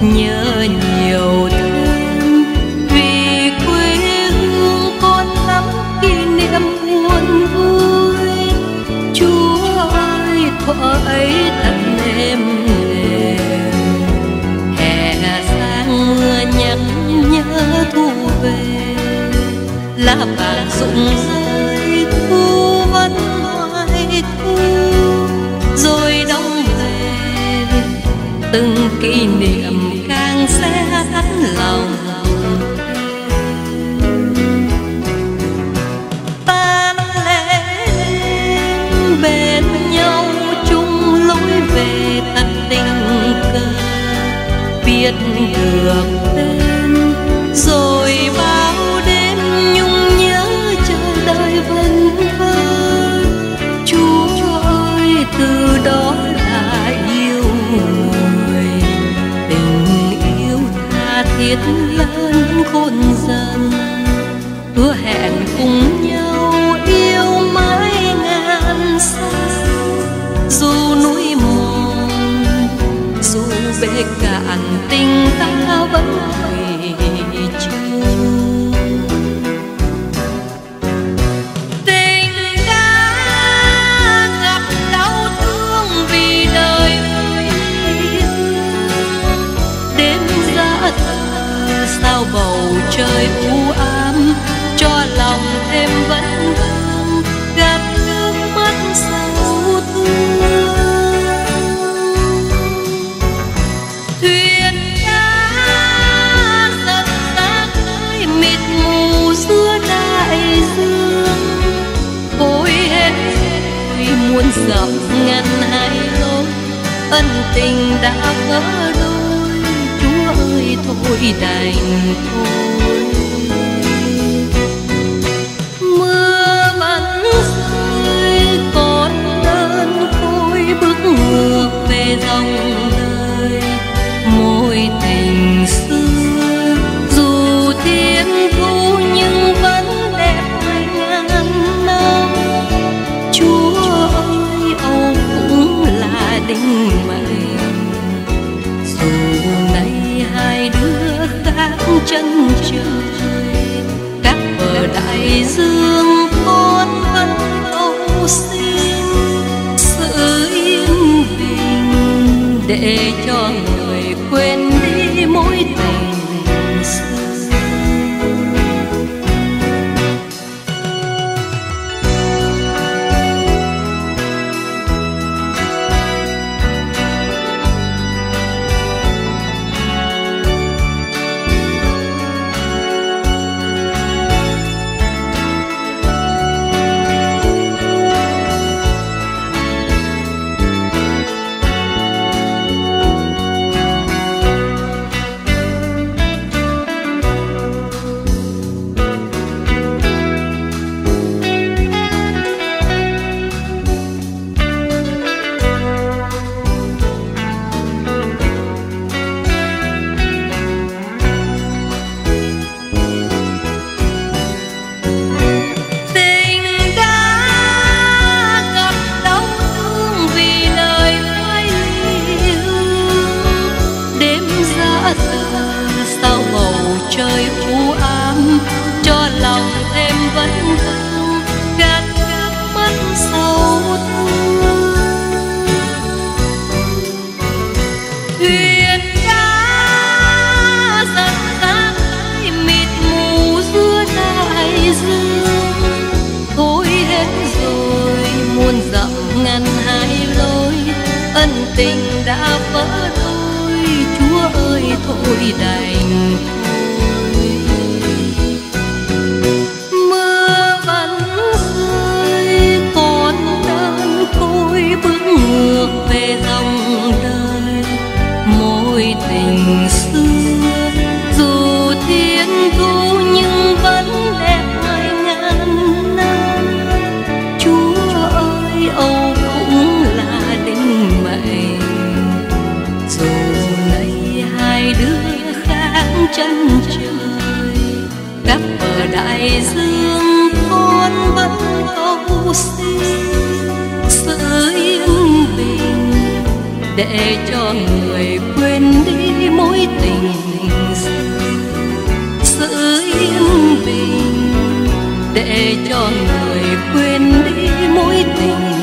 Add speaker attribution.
Speaker 1: nhớ nhiều thêm vì quê hương con lắm kỷ niệm buồn vui. Chúa ơi thuở ấy thật êm đềm, hè sang mưa nhắc nhớ thu về, lá vàng rụng rơi thu vẫn hoài thu, rồi đông về từng kỷ niệm càng sẽ thắt lòng. Tan lẽ bên nhau chung lối về thật tình cờ, biết được tên rồi bao đêm nhung nhớ chờ đợi vân vơ. Chúa ơi từ đó đã yêu người, tình yêu tha thiết lớn khôn dần, hứa hẹn cùng nhau yêu mãi ngàn sao. Dù núi mòn dù bể cạn tình ta vẫn thủy chung. Tình đã gặp đau thương vì đời yêu, đêm ra thờ sao bầu trời u ám, cho lòng thêm vẫn vương gạt nước mắt sâu thương. Thuyền đã dần ra khơi mịt mù giữa đại dương, vội hết vì muôn dặm ngăn hai lối, ân tình đã vỡ đôi. Chúa ơi thôi đành thôi. Mưa vẫn rơi còn đơn côi bước ngược về dòng đời, mối tình xưa dù thiên thu nhưng vẫn đẹp ngàn năm. Chúa ơi âu cũng là định mệnh, dù nay hai đứa khác chân trời, các bờ đại dương con vẫn cầu xin sự yên bình để cho người quên đi mối tình xưa. Sao bầu trời u ám, cho lòng thêm vẫn vương gạt nước mắt sâu thương. Thuyền đã dần ra khơi mịt mù giữa đại dương, thôi hết rồi muôn dặm ngăn hai lối, ân tình đã vỡ đôi. Chúa ơi thôi đành thôi. Mưa vẫn rơi còn đơn côi bước ngược về dòng đời, mối tình xưa dù thiên thu nhưng vẫn đẹp ngàn năm. Chúa ơi âu cũng là định mệnh, dù nay hai đứa khác chân trời, các bờ đại dương con vẫn cầu xin sự yên bình để cho người quên quên đi mối tình sự yên bình, để cho người quên đi mối tình